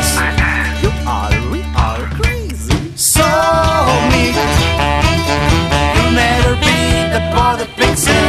face. You are crazy. So meek. You'll never be the boy that picks it